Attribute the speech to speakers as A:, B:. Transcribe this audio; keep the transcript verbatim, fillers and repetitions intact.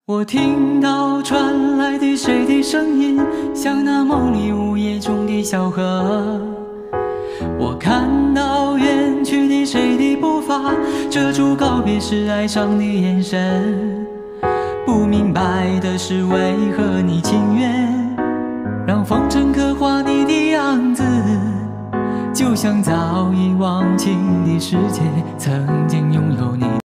A: 我听到传来的谁的声音，像那梦里午夜中的小河。我看到远去的谁的步伐，遮住告别时哀伤的眼神。不明白的是，为何你情愿让风尘刻画你的样子，就像早已忘情的世界曾经拥有你。